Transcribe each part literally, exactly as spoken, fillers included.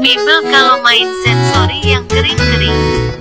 Mibel kalau main sensori yang kering-kering.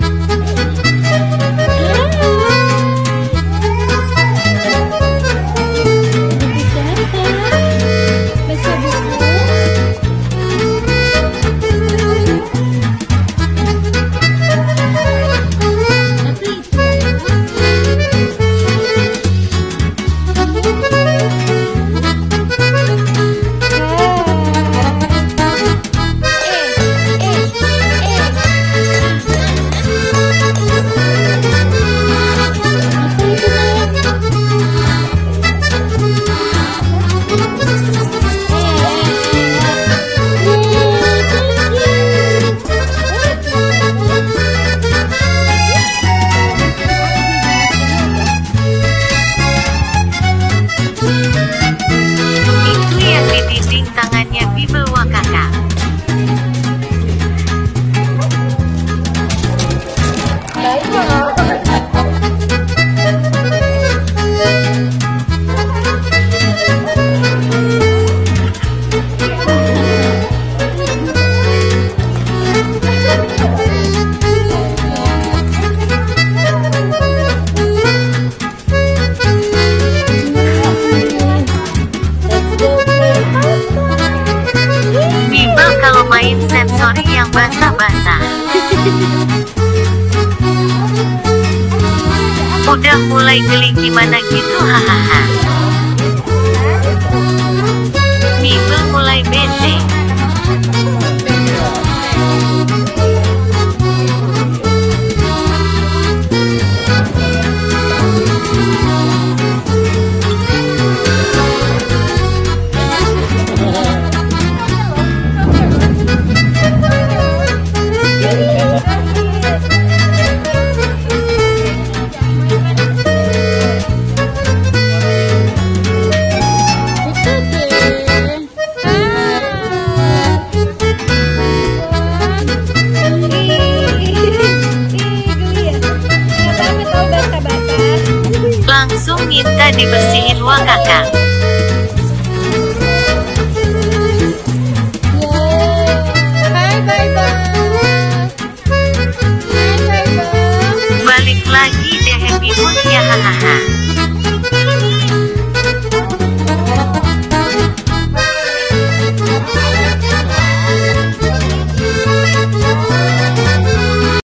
Tangannya Mibel Wakaka. Kalau main sensori yang basah-basah. Udah mulai geli gimana gitu, hahaha. Mibel mulai bete. Langsung minta dibersihin Wakaka. Balik lagi deh imutnya, hahaha.